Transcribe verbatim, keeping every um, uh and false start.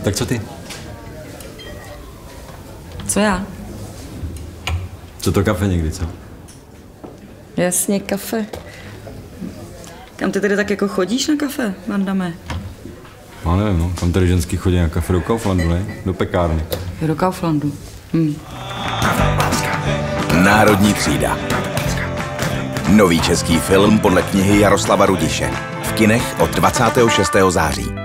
Tak co ty? Co já? Co to kafe někdy, co? Jasně, kafe. Kam ty tedy tak jako chodíš na kafe, Vandame? No nevím, no. Kam tady ženský chodí na kafe? Do Kauflandu, ne? Do pekárny. Jo, do Kauflandu. Hm. Národní třída. Nový český film podle knihy Jaroslava Rudiše. V kinech od dvacátého šestého září.